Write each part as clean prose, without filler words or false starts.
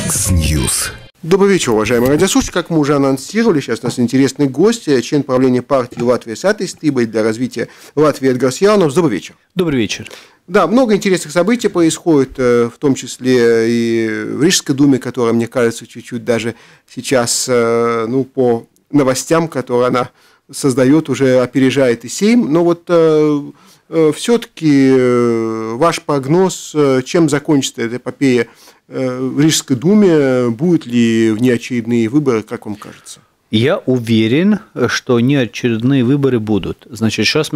Яндекс.Ньюс. Добрый вечер, уважаемые радиослушатели. Как мы уже анонсировали, сейчас у нас интересный гость, член правления партии Латвия Сатистиба для развития Латвии Эдгарс Яуновс. Добрый вечер. Добрый вечер. Да, много интересных событий происходит, в том числе и в Рижской думе, которая, мне кажется, чуть-чуть даже сейчас, по новостям, которые она создает, уже опережает и Сейм. Но вот все-таки ваш прогноз, чем закончится эта эпопея в Рижской думе, будут ли внеочередные выборы, как вам кажется? Я уверен, что внеочередные выборы будут. Значит, сейчас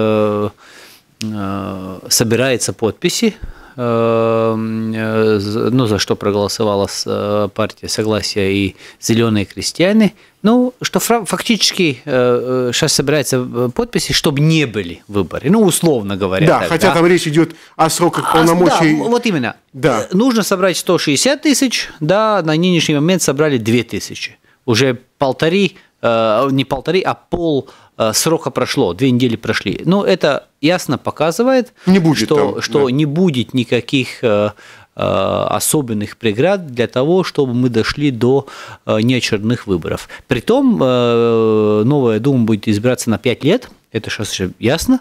собираются подписи, за что проголосовала партия Согласия и Зеленые крестьяне. Что фактически сейчас собираются подписи, чтобы не были выборы, условно говоря. Да, хотя там речь идет о сроках полномочий. Да, вот именно. Да. Нужно собрать 160 тысяч, на нынешний момент собрали 2000. Уже пол срока прошло, 2 недели прошли. Это ясно показывает, что не будет никаких особенных преград для того, чтобы мы дошли до неочередных выборов. Притом, новая Дума будет избираться на 5 лет, это сейчас ясно.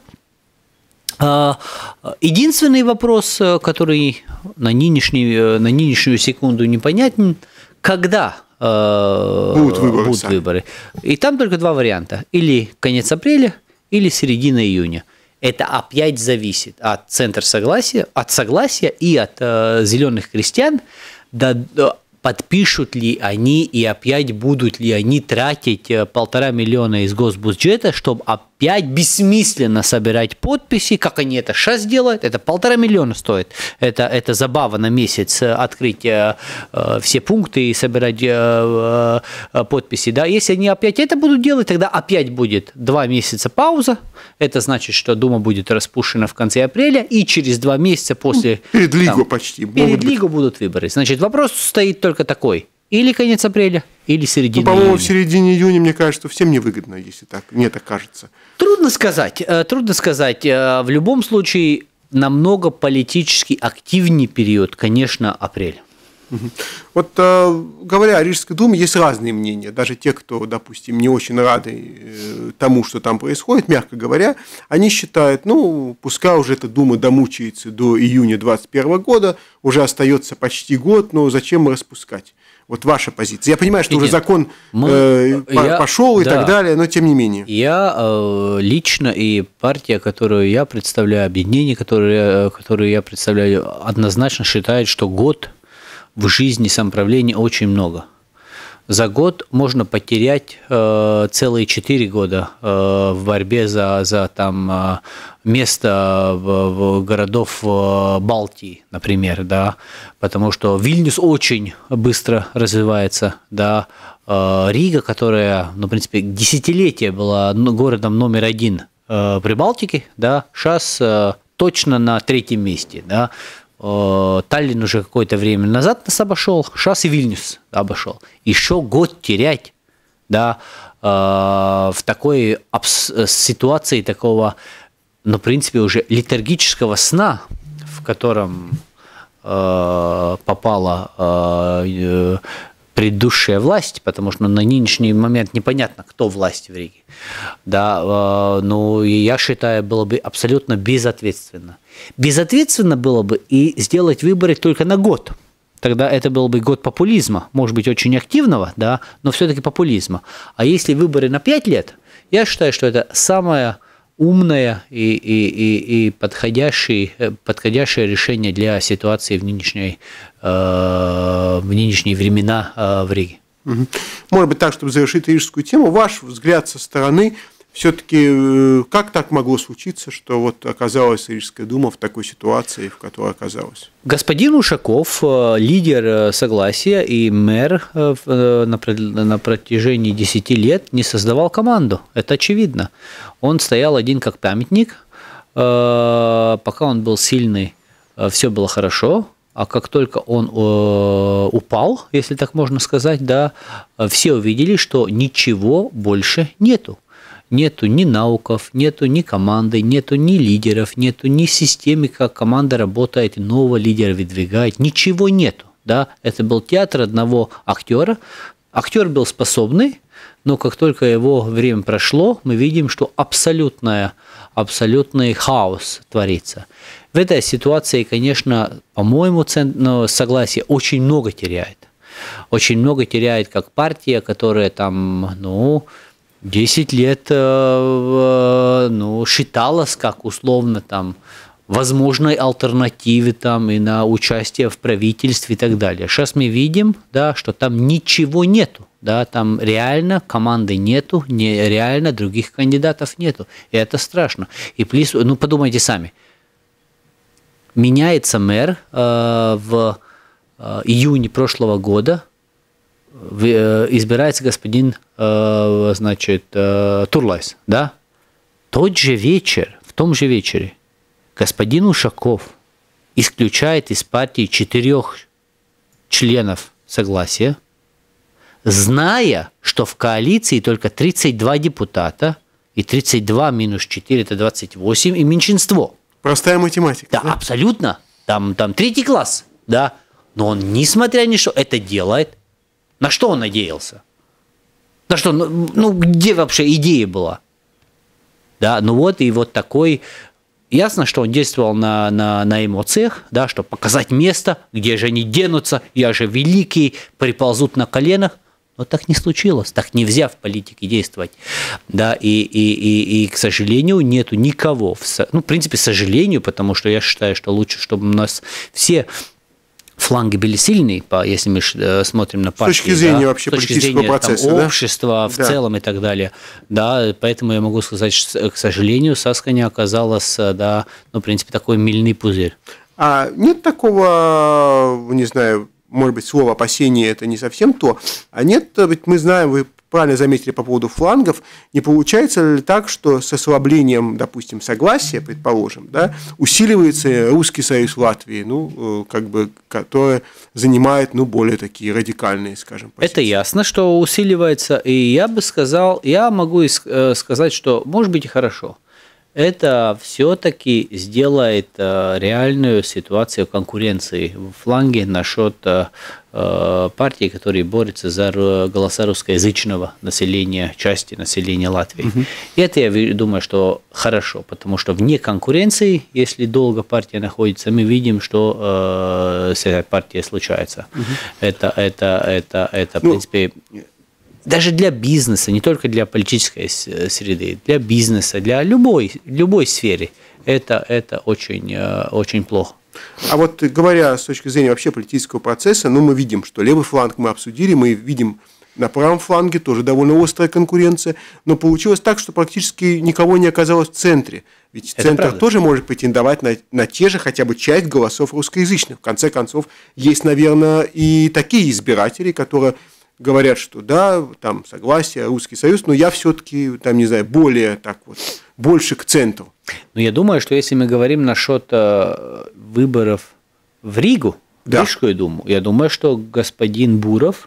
Единственный вопрос, который на нынешнюю секунду непонятен, когда будут выборы. И там только 2 варианта. Или конец апреля, или середина июня. Это опять зависит от Центра Согласия, от Согласия и от Зеленых крестьян, подпишут ли они и опять будут ли они тратить 1,5 миллиона из госбюджета, чтобы опять бессмысленно собирать подписи, как они это сейчас делают. Это 1,5 миллиона стоит. Это забава на месяц открыть все пункты и собирать подписи. Да? Если они опять это будут делать, тогда опять будет 2 месяца пауза. Это значит, что Дума будет распущена в конце апреля, и через 2 месяца после... Перед Лигой почти. Перед Лигой будут выборы. Значит, вопрос стоит только такой. Или конец апреля, или середина июня. По-моему, в середине июня, мне кажется, всем невыгодно, если так, мне так кажется. Трудно сказать. В любом случае, намного политически активнее период, конечно, апрель. Вот говоря о Рижской думе, есть разные мнения. Даже те, кто, допустим, не очень рады тому, что там происходит, мягко говоря, они считают, пускай уже эта дума домучается до июня 2021 года, уже остается почти год, но зачем распускать? Вот ваша позиция. Я понимаю, что уже закон пошел и так далее, но тем не менее. Я лично и партия, которую я представляю, объединение, которое я представляю, однозначно считает, что год в жизни самоуправления очень много. За год можно потерять целые 4 года в борьбе за место в городов Балтии, например, да, потому что Вильнюс очень быстро развивается, да, Рига, которая, в принципе, десятилетия была городом номер 1 Прибалтики, да, сейчас точно на 3-м месте, да. Таллин уже какое-то время назад нас обошел, сейчас и Вильнюс обошел. Еще год терять, да, в такой ситуации такого, в принципе, уже летаргического сна, в котором попала предыдущая власть, потому что на нынешний момент непонятно, кто власть в Риге. Да, я считаю, было бы абсолютно безответственно. Безответственно было бы и сделать выборы только на год. Тогда это был бы год популизма, может быть, очень активного, да, но все-таки популизма. А если выборы на 5 лет, я считаю, что это самое умное и подходящее решение для ситуации в нынешние времена в Риге. Может быть, так, чтобы завершить рижскую тему, ваш взгляд со стороны, все-таки как так могло случиться, что вот оказалась Рижская дума в такой ситуации, в которой оказалась? Господин Ушаков, лидер Согласия и мэр на протяжении 10 лет не создавал команду, это очевидно. Он стоял один как памятник, пока он был сильный, все было хорошо, а как только он упал, если так можно сказать, да, все увидели, что ничего больше нету. Нету ни науков, нету ни команды, нету ни лидеров, нету ни системы, как команда работает, нового лидера выдвигает. Ничего нету. да, это был театр одного актера. Актер был способный, но как только его время прошло, мы видим, что абсолютный хаос творится. В этой ситуации, конечно, по-моему, согласие очень много теряет. Очень много теряет как партия, которая там, 10 лет считалась как условно там возможной альтернативе там и на участие в правительстве и так далее. Сейчас мы видим, да, что там ничего нету, да, там реально команды нету, реально других кандидатов нету, и это страшно. И подумайте сами, меняется мэр в июне прошлого года, избирается господин, Турлайс, да? В том же вечере господин Ушаков исключает из партии 4 членов согласия, зная, что в коалиции только 32 депутата, и 32 минус 4 – это 28, и меньшинство. Простая математика. Да, абсолютно. Там 3 класс, да. Но он, несмотря ни что, это делает. На что он надеялся? На что? Где вообще идея была? Да, и вот такой... Ясно, что он действовал на эмоциях, да, чтобы показать место, где же они денутся, я же великий, приползут на коленах. Но так не случилось, так нельзя в политике действовать. Да, и к сожалению, нету никого. В принципе, к сожалению, потому что я считаю, что лучше, чтобы у нас все фланги были сильные, если мы смотрим на партии. С точки зрения вообще политического процесса, там, общества в целом и так далее. Да, поэтому я могу сказать, что, к сожалению, Сасканя оказалась, да, в принципе, такой мыльный пузырь. А нет такого, не знаю, может быть, слово опасение это не совсем то, а нет, ведь мы знаем, вы правильно заметили по поводу флангов, не получается ли так, что с ослаблением, допустим, согласия, предположим, да, усиливается Русский союз Латвии, который занимает, более такие радикальные, скажем, позиции? Это ясно, что усиливается, и я могу сказать, что может быть и хорошо. Это все-таки сделает реальную ситуацию конкуренции в фланге насчет партий, которые борются за голоса русскоязычного населения, части населения Латвии. И это, я думаю, что хорошо, потому что вне конкуренции, если долго партия находится, мы видим, что с этой партией случается. Это в принципе... Даже для бизнеса, не только для политической среды, для бизнеса, для любой сферы, это очень, очень плохо. А вот говоря с точки зрения вообще политического процесса, мы видим, что левый фланг мы обсудили, мы видим на правом фланге тоже довольно острая конкуренция, но получилось так, что практически никого не оказалось в центре. Ведь центр тоже может претендовать на те же хотя бы часть голосов русскоязычных. В конце концов, есть, наверное, и такие избиратели, которые говорят, что да, там согласие, Русский союз, но я все-таки, там, не знаю, больше к центру. Я думаю, что если мы говорим насчет выборов в Ригу, в Рижскую думу, я думаю, что господин Буров,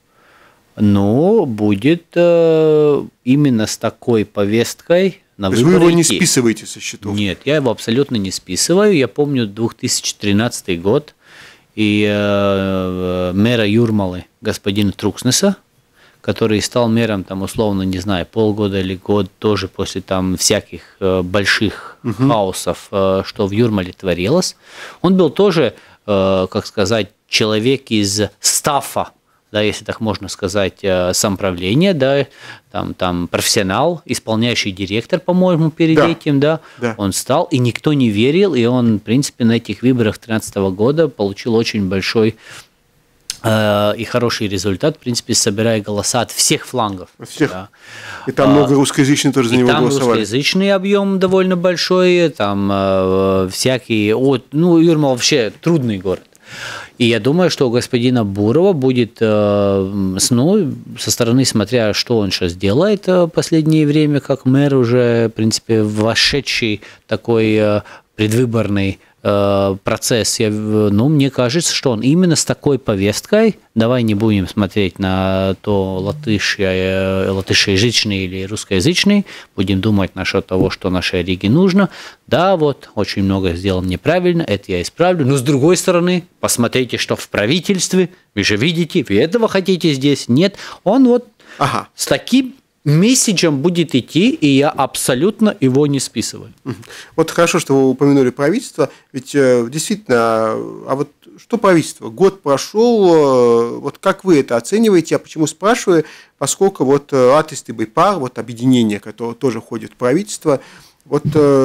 будет именно с такой повесткой на выборы. Вы его не списываете со счетов? Нет, я его абсолютно не списываю. Я помню 2013 год, и мэра Юрмалы, господина Трукснеса, который стал мэром, там, условно, не знаю, полгода или год, тоже после там всяких больших хаосов, что в Юрмале творилось. Он был тоже, как сказать, человек из стаффа, да, если так можно сказать, самоуправления, да, там профессионал, исполняющий директор, по-моему, перед этим, да, он стал, и никто не верил, и он, в принципе, на этих выборах 2013 года получил очень большой и хороший результат, в принципе, собирая голоса от всех флангов. От всех. Да. И там много русскоязычных тоже за него голосовали. И там русскоязычный объем довольно большой, там всякие... Юрмала вообще трудный город. И я думаю, что у господина Бурова будет, со стороны, смотря что он сейчас делает в последнее время, как мэр уже, в принципе, вошедший такой предвыборный процесс, мне кажется, что он именно с такой повесткой, давай не будем смотреть на то, латышоязычный или русскоязычный, будем думать насчет того, что нашей Риге нужно. Да, вот, очень много сделано неправильно, это я исправлю, но с другой стороны, посмотрите, что в правительстве, вы же видите, вы этого хотите здесь, нет, он вот с таким месседжем будет идти, и я абсолютно его не списываю. Вот хорошо, что вы упомянули правительство, ведь действительно, а вот что правительство? Год прошел, вот как вы это оцениваете? Я почему спрашиваю? Поскольку вот Атеисты Байпар, вот объединение, которое тоже входит в правительство, вот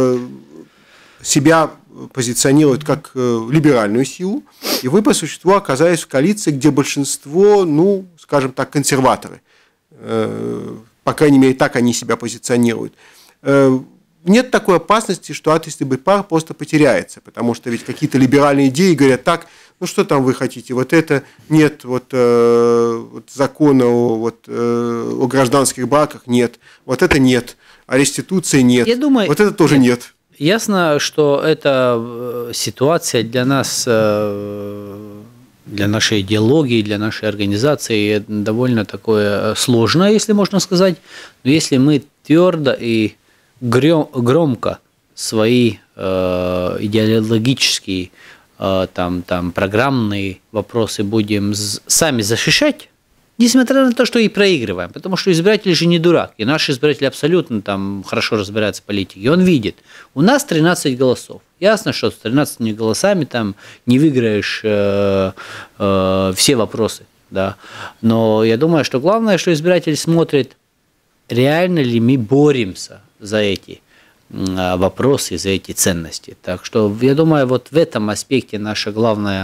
себя позиционирует как либеральную силу, и вы по существу оказались в коалиции, где большинство, скажем так, консерваторы. По крайней мере, так они себя позиционируют. Нет такой опасности, что Атеисты Байпар просто потеряется, потому что ведь какие-то либеральные идеи говорят так, что там вы хотите, вот это нет, вот закона о гражданских браках нет, вот это нет, а реституции нет, я думаю, вот это тоже нет. Ясно, что эта ситуация для нас, для нашей идеологии, для нашей организации довольно такое сложное, если можно сказать. Но если мы твердо и громко свои идеологические программные вопросы будем сами защищать, несмотря на то, что и проигрываем, потому что избиратель же не дурак, и наш избиратель абсолютно хорошо разбирается в политике, и он видит, у нас 13 голосов. Ясно, что с 13 голосами не выиграешь все вопросы, да. Но я думаю, что главное, что избиратель смотрит, реально ли мы боремся за эти вопросы, за эти ценности. Так что я думаю, вот в этом аспекте наша главная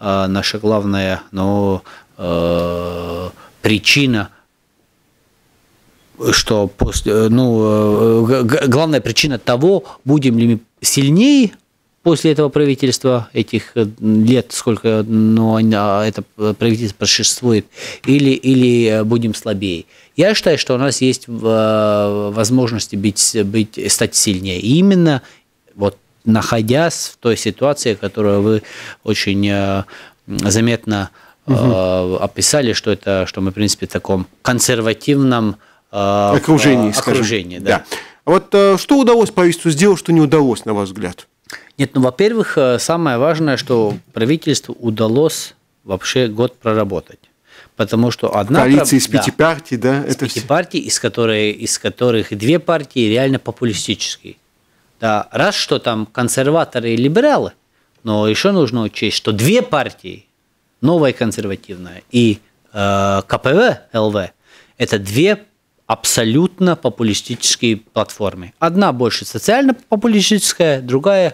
причина, что главная причина того, будем ли мы сильнее после этого правительства, этих лет, сколько это правительство существует, или будем слабее. Я считаю, что у нас есть возможность стать сильнее. И именно вот находясь в той ситуации, которую вы очень заметно описали, что мы, в принципе, в таком консервативном окружении. Да. А вот что удалось правительству сделать, что не удалось, на ваш взгляд? Нет, во-первых, самое важное, что правительству удалось вообще год проработать. Потому что одна коалиция из 5 партий, да? Из 5 партий, из которых 2 партии реально популистические. Да, раз что там консерваторы и либералы, но еще нужно учесть, что 2 партии, новая консервативная и КПВ, ЛВ, это 2 абсолютно популистические платформы. Одна больше социально-популистическая, другая,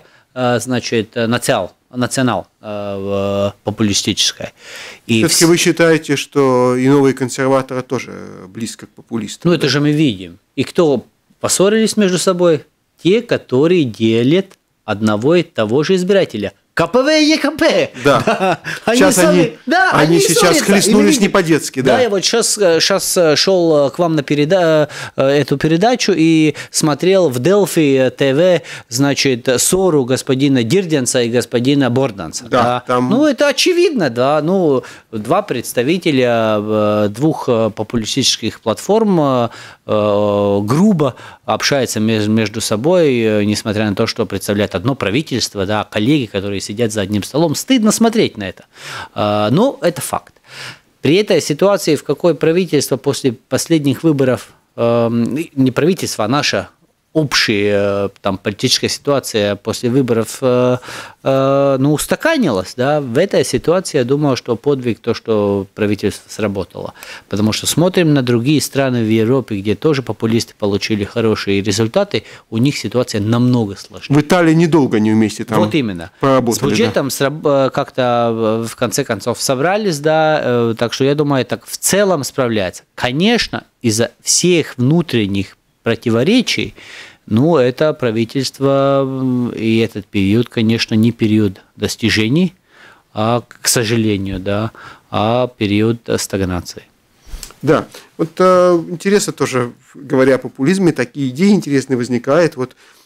национал-популистическая. Все-таки вы считаете, что и новые консерваторы тоже близко к популистам? Это же мы видим. И кто поссорились между собой? Те, которые делят одного и того же избирателя. КПВ и ЕКП. Да. Сейчас они сейчас хлестнулись не по-детски. Да, я вот сейчас шел к вам на эту передачу и смотрел в Делфи ТВ, ссору господина Дирденса и господина Борданса. Да, там... это очевидно, да. 2 представителя 2 популистических платформ грубо общаются между собой, несмотря на то, что представляют одно правительство, да, коллеги, которые сидят за одним столом. Стыдно смотреть на это. Но это факт. При этой ситуации, в какой правительство после последних выборов, не правительство, а наша общая политическая ситуация после выборов устаканилась, да, в этой ситуации я думаю, что подвиг то, что правительство сработало. Потому что смотрим на другие страны в Европе, где тоже популисты получили хорошие результаты, у них ситуация намного сложнее. В Италии недолго не вместе там. Вот именно. Поработали, с бюджетом как-то в конце концов собрались, да, так что я думаю, так в целом справляется. Конечно, из-за всех внутренних противоречий, это правительство и этот период, конечно, не период достижений, к сожалению, да, а период стагнации. Да, вот интересно тоже, говоря о популизме, такие идеи интересные возникают. Вот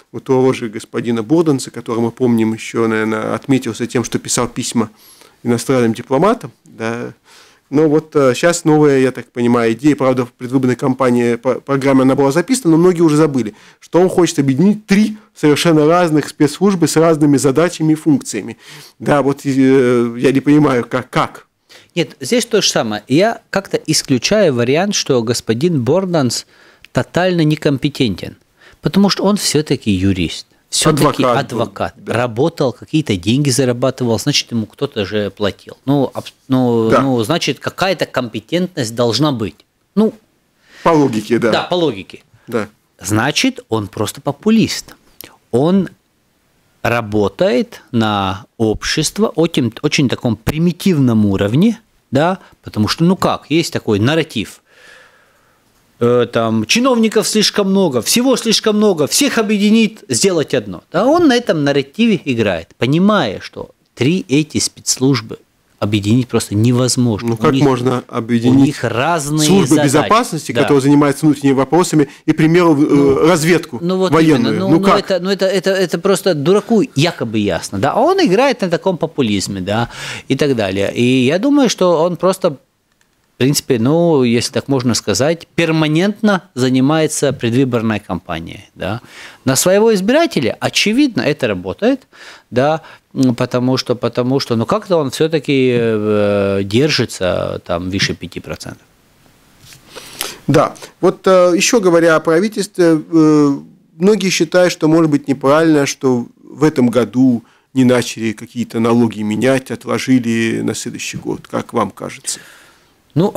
у того же господина Борданса, который мы помним еще, наверное, отметился тем, что писал письма иностранным дипломатам, да. Но вот сейчас новая, я так понимаю, идея, правда, в предвыборной кампании программе она была записана, но многие уже забыли, что он хочет объединить 3 совершенно разных спецслужбы с разными задачами и функциями. Да, вот я не понимаю, как. Нет, здесь то же самое. Я как-то исключаю вариант, что господин Борданс тотально некомпетентен, потому что он все-таки юрист. Все-таки адвокат. Да. Работал, какие-то деньги зарабатывал, значит, ему кто-то же платил. Ну, значит, какая-то компетентность должна быть. Ну, по логике, да. Да, по логике. Да. Значит, он просто популист. Он работает на общество очень таком примитивном уровне, да, потому что, ну как, есть такой нарратив. Там чиновников слишком много, всего слишком много, всех объединить, сделать одно. Да, он на этом нарративе играет, понимая, что 3 эти спецслужбы объединить просто невозможно. Ну как можно объединить у них разные службы задачи. Безопасности, да, которые занимаются внутренними вопросами, и, к примеру, разведку вот военную? Как? Это просто дураку якобы ясно. Да? А он играет на таком популизме, да, и так далее. И я думаю, что он просто, в принципе, ну, если так можно сказать, перманентно занимается предвыборной кампанией. Да. На своего избирателя, очевидно, это работает, да, потому что ну, как-то он все-таки держится там выше 5%. Да, вот еще говоря о правительстве, многие считают, что может быть неправильно, что в этом году не начали какие-то налоги менять, отложили на следующий год. Как вам кажется? Ну,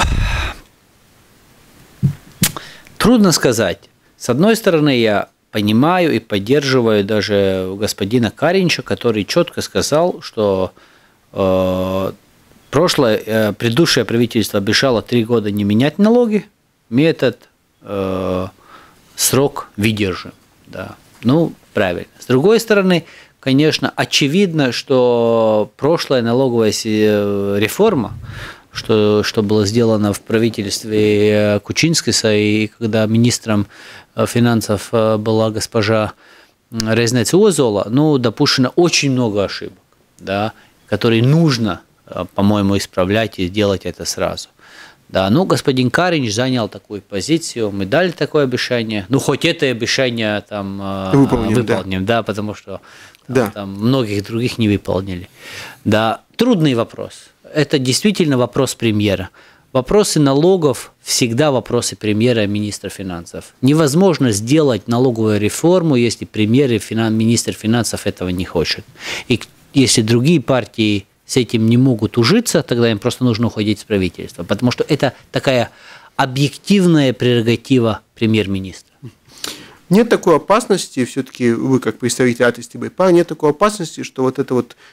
трудно сказать. С одной стороны, я понимаю и поддерживаю даже господина Каринча, который четко сказал, что предыдущее правительство обещало 3 года не менять налоги, мы этот срок выдержим. Да. Ну, правильно. С другой стороны, конечно, очевидно, что прошлая налоговая реформа, что было сделано в правительстве Кучинскиса, и когда министром финансов была госпожа Резнец Озола, ну, допущено очень много ошибок, да, которые нужно, по-моему, исправлять и сделать это сразу. Да, ну, господин Каринч занял такую позицию, мы дали такое обещание, ну, хоть это обещание там выполним, да, потому что там многих других не выполнили. Да, трудный вопрос. Это действительно вопрос премьера. Вопросы налогов всегда вопросы премьера и министра финансов. Невозможно сделать налоговую реформу, если премьер и министр финансов этого не хочет. И если другие партии с этим не могут ужиться, тогда им просто нужно уходить с правительства, потому что это такая объективная прерогатива премьер-министра. Нет такой опасности, все-таки вы как представитель от СТБПА, нет такой опасности, что вот эта вот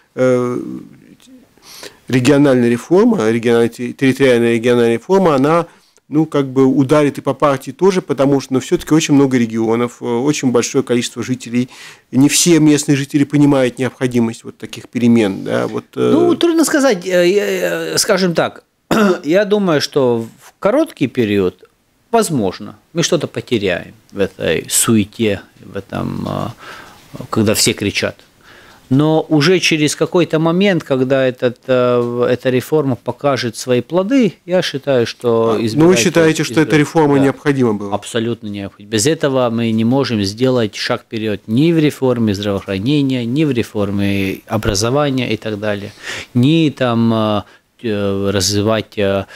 региональная реформа, территориальная региональная реформа, она, ну, как бы ударит и по партии тоже, потому что, ну, все-таки очень много регионов, очень большое количество жителей. Не все местные жители понимают необходимость вот таких перемен. Да, вот, Ну, трудно сказать. Скажем так, я думаю, что в короткий период, возможно, мы что-то потеряем в этой суете, в этом, когда все кричат. Но уже через какой-то момент, когда эта реформа покажет свои плоды, я считаю, что... Ну, вы считаете, что эта реформа необходима была? Абсолютно необходима. Без этого мы не можем сделать шаг вперед ни в реформе здравоохранения, ни в реформе образования и так далее, ни там развивать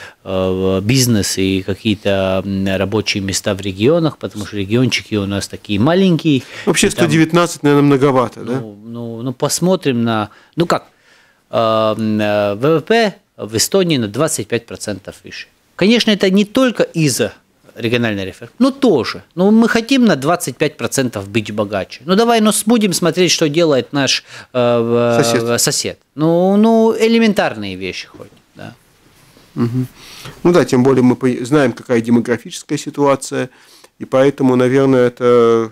бизнес и какие-то рабочие места в регионах, потому что региончики у нас такие маленькие. Вообще 119, наверное, многовато, да? Ну, посмотрим на... Ну как, ВВП в Эстонии на 25% выше. Конечно, это не только из-за региональной реформы, но тоже. Но мы хотим на 25% быть богаче. Ну, давай, будем смотреть, что делает наш сосед. Ну, элементарные вещи хоть, да. Угу. Ну да, тем более мы знаем, какая демографическая ситуация, и поэтому, наверное, это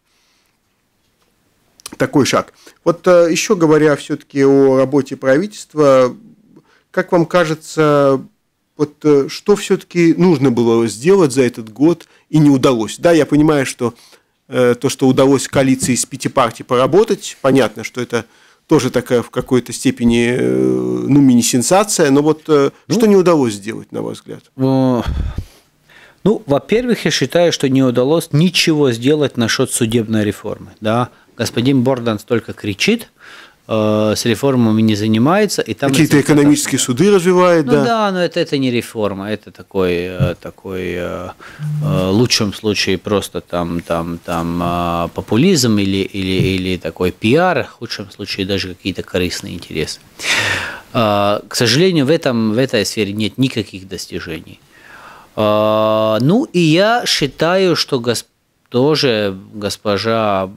такой шаг. Вот еще говоря все-таки о работе правительства, как вам кажется, вот что все-таки нужно было сделать за этот год и не удалось? Да, я понимаю, что то, что удалось коалиции из 5 партий поработать. Понятно, что это тоже такая в какой-то степени мини-сенсация, но вот что не удалось сделать, на ваш взгляд? Во-первых, я считаю, что не удалось ничего сделать насчет судебной реформы. Да? Господин Борданс только кричит, с реформами не занимается. И там какие-то экономические суды развивает, да? Да, но это не реформа, это такой в лучшем случае просто там популизм или такой пиар, в худшем случае даже какие-то корыстные интересы. К сожалению, в этой сфере нет никаких достижений. И я считаю, что тоже госпожа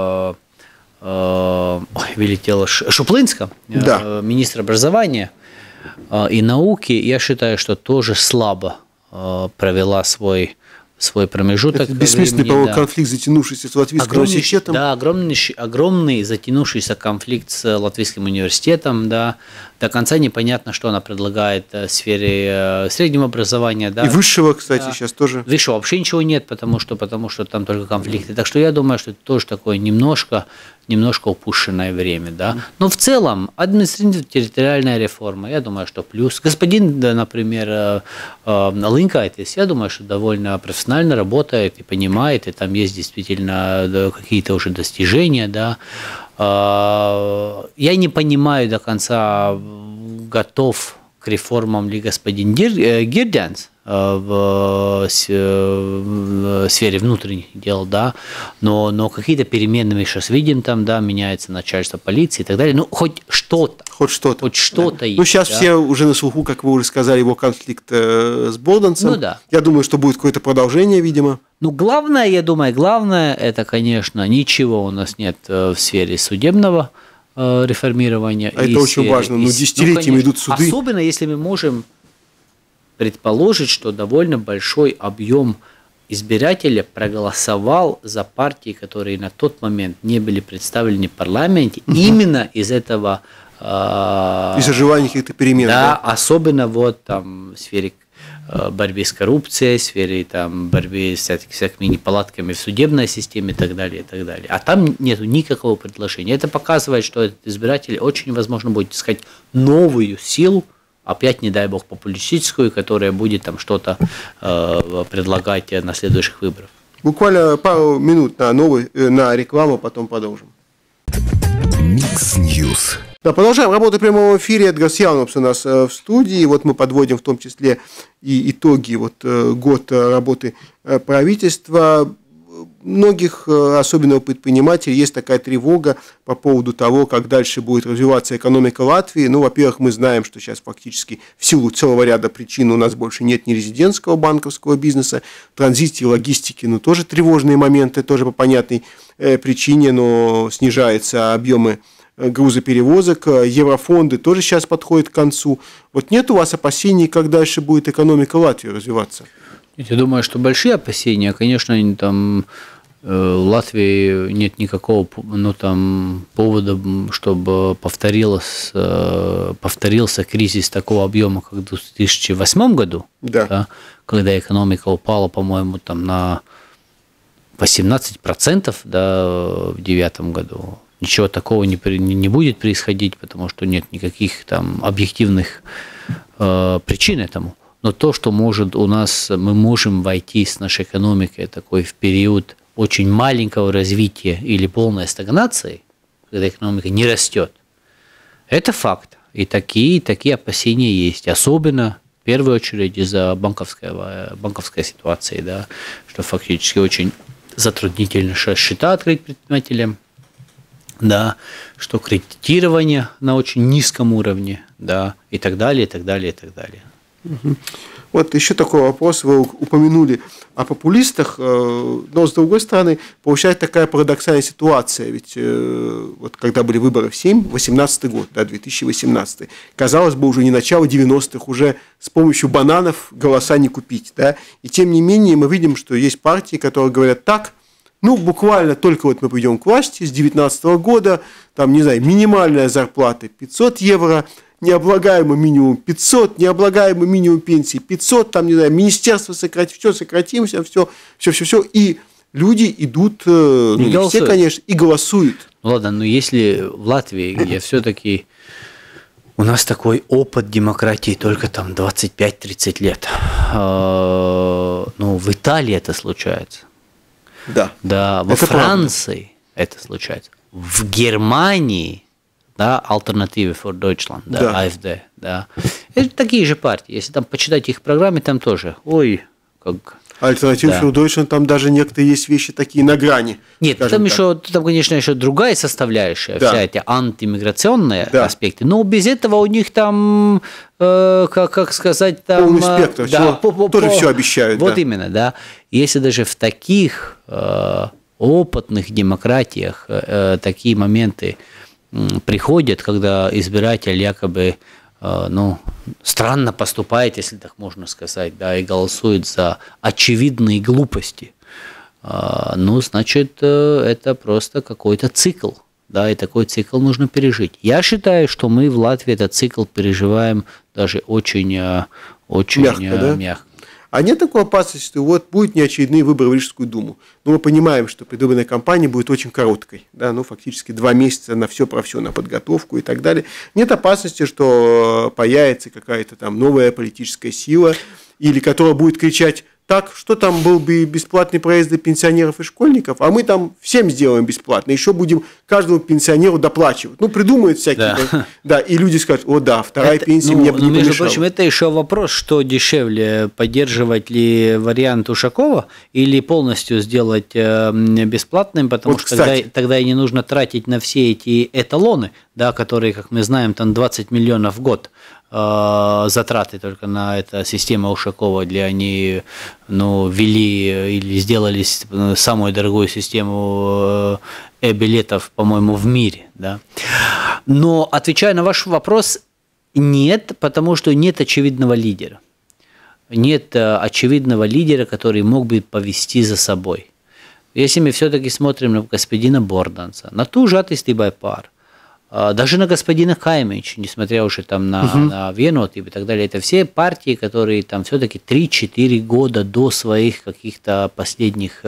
вылетела Шуплинска, да. Министр образования и науки, я считаю, что тоже слабо провела свой промежуток. Это бессмысленный, по-моему, конфликт, затянувшийся с Латвийским университетом. Да, огромный затянувшийся конфликт с Латвийским университетом, да. До конца непонятно, что она предлагает в сфере среднего образования. Да. И высшего, кстати, сейчас тоже. Высшего вообще ничего нет, потому что там только конфликты. Так что я думаю, что это тоже такое немножко упущенное время. Да. Но в целом административно-территориальная реформа, я думаю, что плюс. Господин, например, Линкайтис, я думаю, что довольно профессионально работает и понимает, и там есть действительно какие-то уже достижения. Да. Я не понимаю до конца, готов к реформам ли господин Гирдянс в сфере внутренних дел, да, но какие-то перемены мы сейчас видим там, да, меняется начальство полиции и так далее, хоть что-то. Хоть что-то есть. Сейчас да? Все уже на слуху, как вы уже сказали, его конфликт с Бордансом. Да. Я думаю, что будет какое-то продолжение, видимо. Главное, это, конечно, ничего у нас нет в сфере судебного реформирования. Это очень важно, десятилетиями идут суды. Особенно, если мы можем предположить, что довольно большой объем избирателей проголосовал за партии, которые на тот момент не были представлены в парламенте, именно из этого... Из-за желания каких-то перемен. Да, особенно в сфере борьбы с коррупцией, в сфере борьбы с всякими неполадками в судебной системе и так далее, и так далее. А там нет никакого предложения. Это показывает, что этот избиратель очень возможно будет искать новую силу, опять, не дай бог, популистическую, которая будет что-то предлагать на следующих выборах. Буквально пару минут на рекламу, потом продолжим. Микс Ньюс. Да, продолжаем работу в прямом эфире. Эдгар Сьянопс у нас в студии. Вот мы подводим в том числе и итоги год работы правительства. Многих, особенно у предпринимателей, есть такая тревога по поводу того, как дальше будет развиваться экономика Латвии. Во-первых, мы знаем, что сейчас фактически в силу целого ряда причин у нас больше нет ни резидентского банковского бизнеса, в транзите и логистике, тоже тревожные моменты, тоже по понятной причине, но снижаются объемы грузоперевозок, еврофонды тоже сейчас подходят к концу. Нет у вас опасений, как дальше будет экономика Латвии развиваться? Я думаю, что большие опасения, конечно, в Латвии нет никакого повода, чтобы повторился кризис такого объема, как в 2008 году, да, когда экономика упала, по-моему, на 18%, да, в 2009 году. Ничего такого не будет происходить, потому что нет никаких объективных причин этому. Но то, что мы можем войти с нашей экономикой в период очень маленького развития или полной стагнации, когда экономика не растет, это факт. И такие опасения есть. Особенно, в первую очередь, из-за банковской ситуации, да, что фактически очень затруднительно счета открыть предпринимателям, да, что кредитирование на очень низком уровне, да, и так далее, и так далее, и так далее. Еще такой вопрос, вы упомянули о популистах, но с другой стороны, получается такая парадоксальная ситуация, ведь когда были выборы в Сейм, 2018 год, да, 2018, казалось бы, уже не начало 90-х, уже с помощью бананов голоса не купить, да, и тем не менее мы видим, что есть партии, которые говорят так, буквально только мы придем к власти с 2019 года, минимальная зарплата 500 евро, необлагаемый минимум 500, необлагаемый минимум пенсии 500, министерство сократим, все, и люди идут, ну, не все, конечно, и голосуют. Ну ладно, но если в Латвии, где все-таки у нас такой опыт демократии только там 25-30 лет, ну, в Италии это случается. Да. Да, во Это Франции это случается. В Германии, да, Alternative for Deutschland, да, Да. AfD, да. Это такие же партии. Если там почитать их программы, там тоже, ой, как... Альтернатива Да. Deutschland, там даже некоторые есть вещи такие на грани. Нет, скажем там так. еще, там, конечно, еще другая составляющая, Да. вся эти антимиграционные Да. аспекты, но без этого у них там, как сказать, там... Полный спектр, тоже всё обещают, Вот да. именно, да. Если даже в таких опытных демократиях такие моменты приходят, когда избиратель якобы, ну, странно поступает, если так можно сказать, да, и голосует за очевидные глупости, ну, значит, это просто какой-то цикл, да, и такой цикл нужно пережить. Я считаю, что мы в Латвии этот цикл переживаем даже очень Мягко, да? мягко. А нет такой опасности, что вот будут неочередные выборы в Рижскую думу. Но мы понимаем, что предвыборная кампания будет очень короткой, да, ну, фактически 2 месяца на все про все, на подготовку и так далее. Нет опасности, что появится какая-то там новая политическая сила, или которая будет кричать: так, что там был бы бесплатный проезд для пенсионеров и школьников, а мы там всем сделаем бесплатно, еще будем каждому пенсионеру доплачивать. Ну, придумают всякие. Да. Да, и люди скажут: о да, вторая Это, пенсия мне бы не между помешала. прочим, это еще вопрос, что дешевле, поддерживать ли вариант Ушакова или полностью сделать бесплатным, потому Вот, что кстати. тогда и не нужно тратить на все эти эталоны, да, которые, как мы знаем, там 20 миллионов в год затраты только на это система Ушакова, для они, ну, ввели или сделали самую дорогую систему билетов, по-моему, в мире, да. Но, отвечая на ваш вопрос, нет, потому что нет очевидного лидера. Нет очевидного лидера, который мог бы повести за собой. Если мы все-таки смотрим на господина Борданца, на ту же Атtīstībai par, даже на господина Каймича, несмотря уже там на Vienotību и так далее, это все партии, которые там все-таки 3-4 года до своих каких-то последних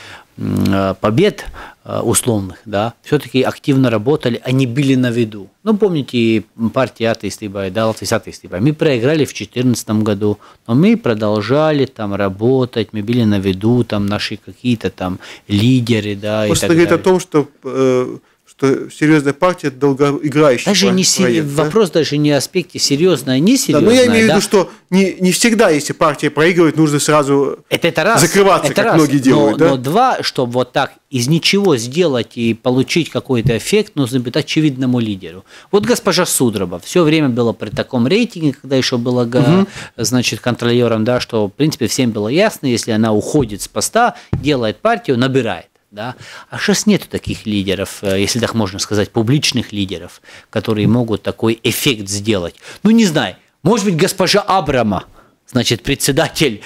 побед условных, да, все-таки активно работали, они были на виду. Ну, помните, партия Атtīstībai, да, Латвijas Attīstībai, мы проиграли в 2014 году, но мы продолжали там работать, мы были на виду, там наши какие-то там лидеры, да, Просто и так говорит далее. о том, что серьезная партия – это долгоиграющий Даже не проект, да? вопрос даже не о аспекте серьезная, не Да, серьезная. но я имею в да. виду, что не всегда, если партия проигрывает, нужно сразу Это раз. закрываться, это как раз. многие делают. Но да? два, чтобы вот так из ничего сделать и получить какой-то эффект, нужно быть очевидному лидеру. Вот госпожа Судроба все время была при таком рейтинге, когда еще была значит, контролером, да, что в принципе всем было ясно, если она уходит с поста, делает партию, набирает. Да? А сейчас нету таких лидеров, если так можно сказать, публичных лидеров, которые могут такой эффект сделать. Ну, не знаю, может быть, госпожа Абрама, значит, председатель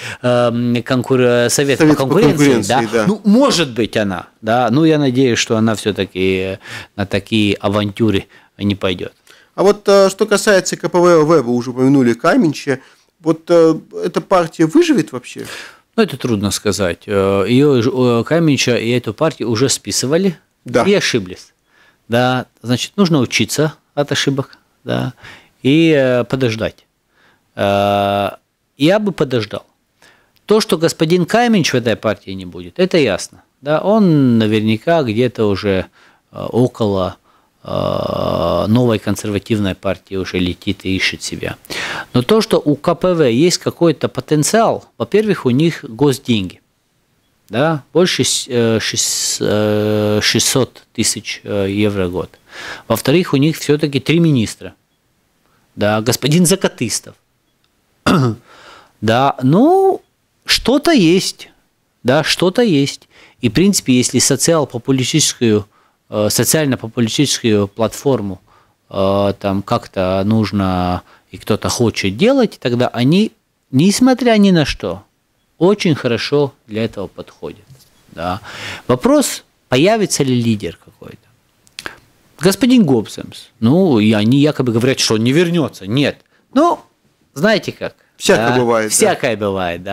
Совета по конкуренции, да? Ну, может быть, она, да, ну, я надеюсь, что она все-таки на такие авантюры не пойдет. А вот что касается КПВ, вы уже упомянули Каменча, вот эта партия выживет вообще? Ну, это трудно сказать. Ее Каменча и эту партию уже списывали, Да. и ошиблись. Да, значит, нужно учиться от ошибок, да, и подождать. Я бы подождал. То, что господин Каменч в этой партии не будет, это ясно. Да, он наверняка где-то уже около новой консервативной партии уже летит и ищет себя. Но то, что у КПВ есть какой-то потенциал, во-первых, у них госденьги, да, больше 600 тысяч евро в год. Во-вторых, у них все-таки 3 министра, да, господин Закатыстов, да, ну, что-то есть, да, что-то есть. И, в принципе, если социально-популистическую платформу там как-то нужно и кто-то хочет делать, тогда они, несмотря ни на что, очень хорошо для этого подходят. Да. Вопрос, появится ли лидер какой-то. Господин Гобсемс, ну, и они якобы говорят, что он не вернется. Нет. Ну, знаете как. Всякое бывает. Всякое бывает, да.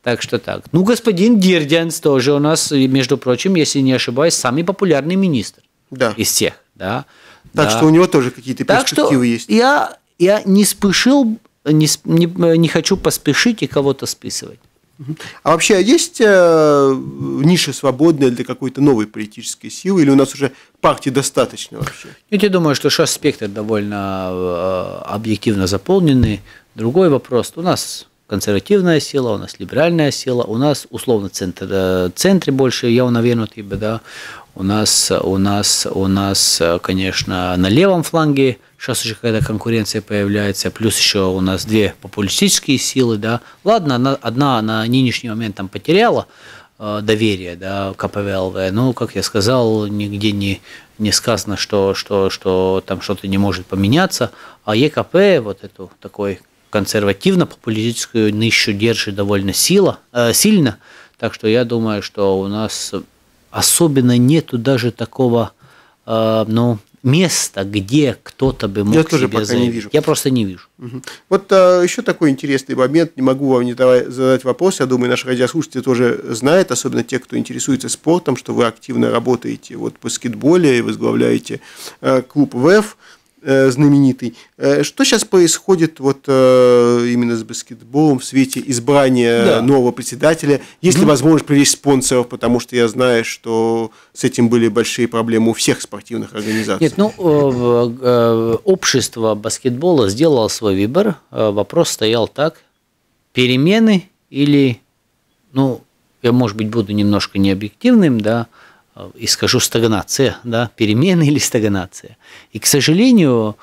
Так что так. Ну, господин Дирдянц тоже у нас, между прочим, если не ошибаюсь, самый популярный министр из всех. Да? Так что у него тоже какие-то перспективы есть. Я не спешил, не хочу поспешить и кого-то списывать. А вообще есть ниша свободная для какой-то новой политической силы, или у нас уже партий достаточно вообще? Я думаю, что сейчас спектр довольно объективно заполненный. Другой вопрос. У нас консервативная сила, у нас либеральная сила, у нас условно центре больше явно вернуты, да. У нас, конечно, на левом фланге сейчас уже какая-то конкуренция появляется, плюс еще у нас две популистические силы, да. Ладно, одна на нынешний момент там потеряла доверие, да, КПВЛВ, но, как я сказал, нигде не сказано, что там что-то не может поменяться, а ЕКП, вот эту такой консервативно-популистическую нишу держит довольно сильно, так что я думаю, что у нас особенно нету даже такого места, где кто-то бы мог тоже себе пока заявить. не вижу. Я просто не вижу. Вот еще такой интересный момент, не могу вам не задать вопрос, я думаю, наши радиослушатели тоже знают, особенно те, кто интересуется спортом, что вы активно работаете в баскетболе и возглавляете клуб ВЭФ знаменитый. Что сейчас происходит именно с баскетболом в свете избрания нового председателя? Есть ли возможность привлечь спонсоров, потому что я знаю, что с этим были большие проблемы у всех спортивных организаций? Нет, общество баскетбола сделало свой выбор. Вопрос стоял так: перемены или, я, может быть, буду немножко необъективным, да, и скажу стагнация, да, перемены или стагнация. И, к сожалению,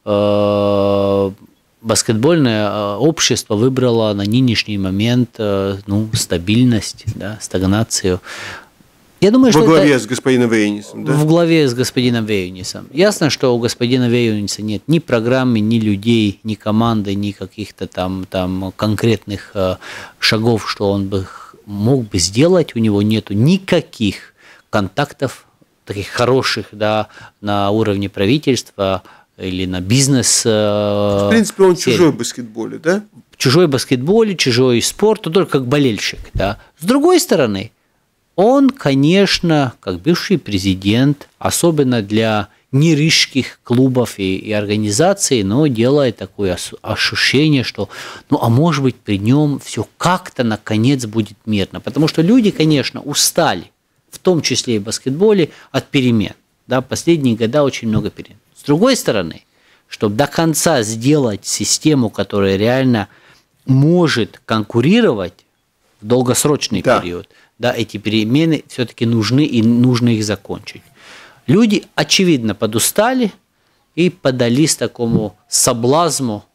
баскетбольное общество выбрало на нынешний момент стабильность, да, стагнацию. Я думаю, во главе с господином Вейнисом, да? В главе с господином Вейнисом. Ясно, что у господина Вейниса нет ни программы, ни людей, ни команды, ни каких-то там конкретных шагов, что он бы мог бы сделать. У него нету никаких контактов таких хороших, да, на уровне правительства или на бизнес. В принципе, он чужой в баскетболе, да? Чужой в баскетболе, чужой в спорте, только как болельщик, да. С другой стороны, он, конечно, как бывший президент, особенно для нерижских клубов и организаций, но делает такое ощущение, что, а может быть, при нем все как-то наконец будет мирно. Потому что люди, конечно, устали, в том числе и в баскетболе, от перемен. Да, последние года очень много перемен. С другой стороны, чтобы до конца сделать систему, которая реально может конкурировать в долгосрочный период, да, эти перемены все-таки нужны, и нужно их закончить. Люди, очевидно, подустали и поддались такому соблазну,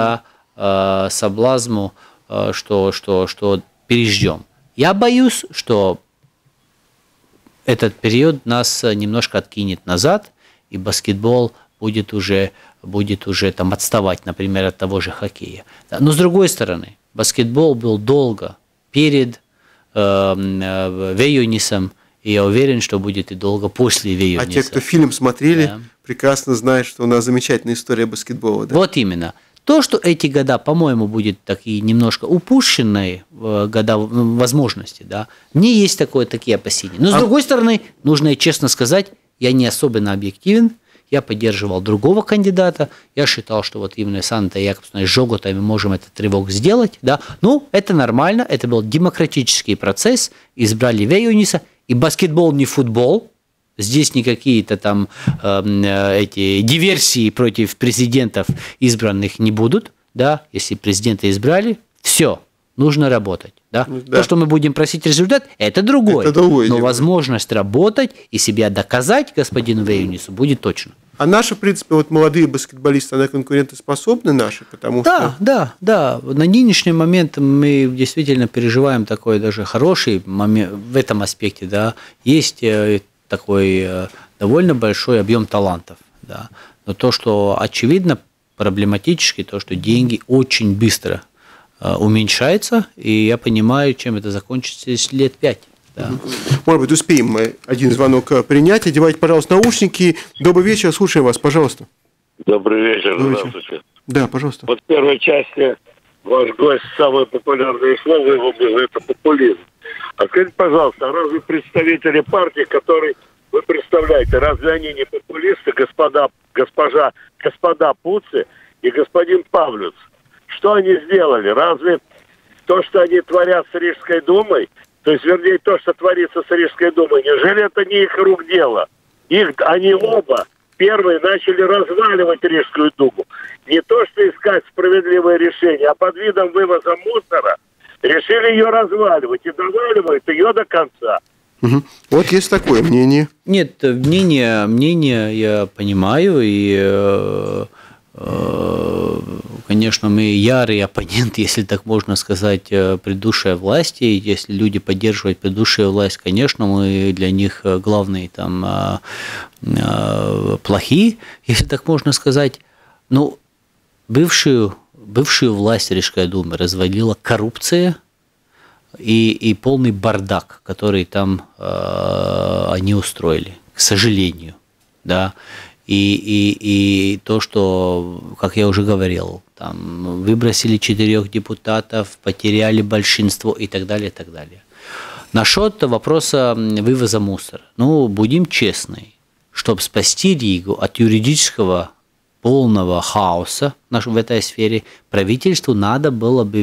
что переждем. Я боюсь, что этот период нас немножко откинет назад, и баскетбол будет уже там отставать, например, от того же хоккея. Но с другой стороны, баскетбол был долго перед Вейонисом, и я уверен, что будет и долго после Вейониса. А те, кто фильм смотрели, прекрасно знают, что у нас замечательная история баскетбола. Да? Вот именно. То, что эти года, по-моему, будут такие немножко упущенные года возможности, да, мне есть такие опасения. Но, с другой стороны, нужно и честно сказать, я не особенно объективен, я поддерживал другого кандидата, я считал, что вот именно Санта Якобсона и Жогота мы можем этот рывок сделать, да, это нормально, это был демократический процесс, избрали Вейониса, и баскетбол не футбол, здесь не какие-то там эти диверсии против президентов избранных не будут, да, если президента избрали, все, нужно работать, да. То, что мы будем просить результат, это другое, но возможность работать и себя доказать господину Вейонису будет точно. А наши, в принципе, молодые баскетболисты, они конкурентоспособны наши, потому что... Да. На нынешний момент мы действительно переживаем такой даже хороший момент в этом аспекте, да. Есть такой довольно большой объем талантов, да. Но то, что очевидно проблематически, то, что деньги очень быстро уменьшаются, и я понимаю, чем это закончится через лет 5. Да. Может быть, успеем мы один звонок принять. Одевайте, пожалуйста, наушники. Добрый вечер, слушаем вас, пожалуйста. Добрый вечер, здравствуйте. Да, пожалуйста. Вот в первой части ваш гость, самое популярное слово его было, это популизм. А скажите, пожалуйста, а разве представители партии, которые вы представляете, разве они не популисты, господа Пуци и господин Павлюц? Что они сделали? Разве то, что они творят с Рижской думой, то есть, вернее, то, что творится с Рижской думой, неужели это не их рук дело? Они оба первые начали разваливать Рижскую думу. Не то, что искать справедливое решение, а под видом вывоза мусора решили ее разваливать и доваливают ее до конца. Угу. Вот есть такое мнение. Нет, мнение я понимаю, и, конечно, мы ярый оппонент, если так можно сказать, предыдущей власти. Если люди поддерживают предыдущую власть, конечно, мы для них главные там плохие, если так можно сказать. Ну, бывшую власть Рижской думы развалила коррупция и полный бардак, который там они устроили, к сожалению, да. И то, что, как я уже говорил, там выбросили 4 депутатов, потеряли большинство и так далее, и так далее. Насчет вопроса вывоза мусора. Ну, будем честны, чтобы спасти Ригу от юридического полного хаоса в этой сфере, правительству надо было бы,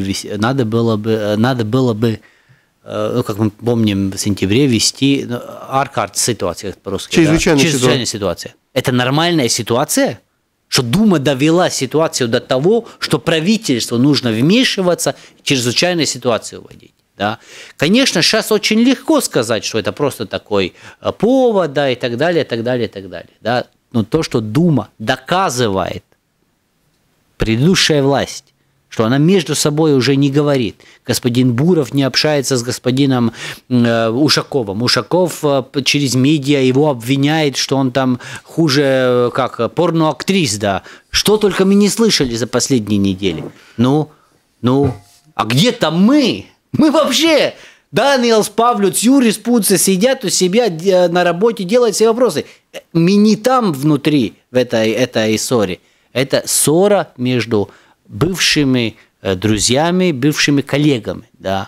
ну, как мы помним, в сентябре ввести аркарт ситуация по-русски. Чрезвычайная ситуация. Это нормальная ситуация? Что Дума довела ситуацию до того, что правительству нужно вмешиваться, чрезвычайную ситуацию вводить. Да? Конечно, сейчас очень легко сказать, что это просто такой повод, да, и так далее, и так далее, и так далее. Да? Но то, что Дума доказывает, предыдущая власть, что она между собой уже не говорит. Господин Буров не общается с господином Ушаковым. Ушаков через медиа его обвиняет, что он там хуже, как порноактрис, да. Что только мы не слышали за последние недели. Ну, а где там мы? Мы вообще... Даниэлс, Павлюц, Юрис Пуци сидят у себя на работе, делают все вопросы. Мы не там внутри, в этой ссоре. Это ссора между бывшими друзьями, бывшими коллегами. Да?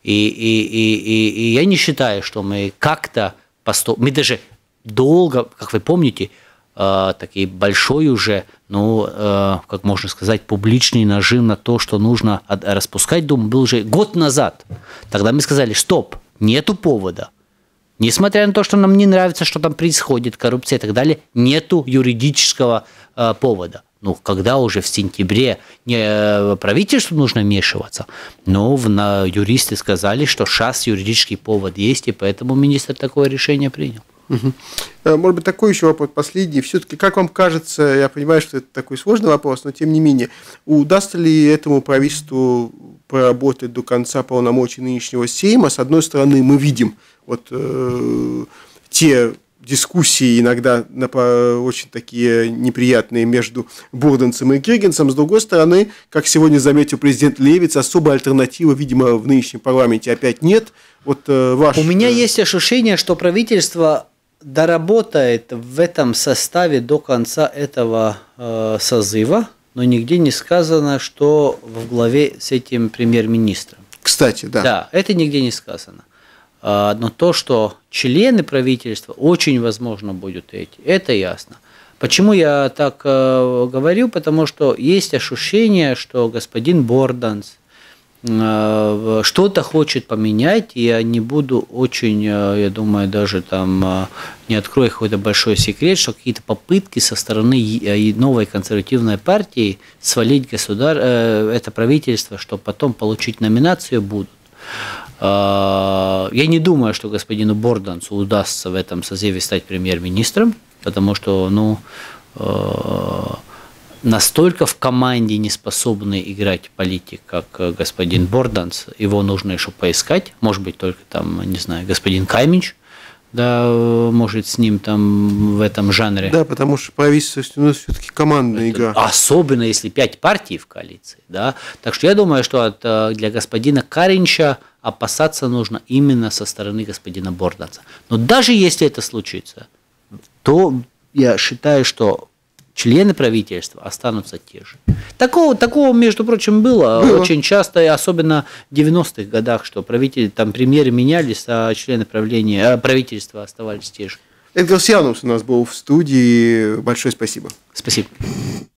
И я не считаю, что мы как-то... Мы даже долго, как вы помните, такой большой уже, как можно сказать, публичный нажим на то, что нужно распускать Думу, был уже год назад. Тогда мы сказали, стоп, нету повода. Несмотря на то, что нам не нравится, что там происходит, коррупция и так далее, нету юридического повода. Когда уже в сентябре не правительству нужно вмешиваться, но юристы сказали, что сейчас юридический повод есть, и поэтому министр такое решение принял. Угу. Может быть, такой еще вопрос, последний. Все-таки, как вам кажется, я понимаю, что это такой сложный вопрос, но тем не менее, удастся ли этому правительству проработать до конца полномочий нынешнего Сейма? С одной стороны, мы видим те дискуссии иногда очень такие неприятные между Бурданцем и Гиргенсом. С другой стороны, как сегодня заметил президент Левиц, особой альтернативы, видимо, в нынешнем парламенте опять нет. У меня есть ощущение, что правительство доработает в этом составе до конца этого созыва, но нигде не сказано, что в главе с этим премьер-министром. Кстати, да. Да, это нигде не сказано. Но то, что члены правительства очень возможно будут это ясно. Почему я так говорю? Потому что есть ощущение, что господин Борданс что-то хочет поменять, и я не буду очень, я думаю, даже там не открою какой-то большой секрет, что какие-то попытки со стороны новой консервативной партии свалить это правительство, чтобы потом получить номинацию, будут. Я не думаю, что господину Бордансу удастся в этом созыве стать премьер-министром, потому что, настолько в команде не способны играть политик, как господин Борданс, его нужно еще поискать, может быть, только там, не знаю, господин Каймич, да, может, с ним там в этом жанре. Да, потому что правительство у нас все-таки командная игра. Особенно, если 5 партий в коалиции, да. Так что я думаю, что для господина Каринча опасаться нужно именно со стороны господина Борданса. Но даже если это случится, то я считаю, что члены правительства останутся те же. Такого, между прочим, было очень часто, и особенно в 90-х годах, что премьеры менялись, а члены правительства оставались те же. Эдгар Сианус у нас был в студии. Большое спасибо. Спасибо.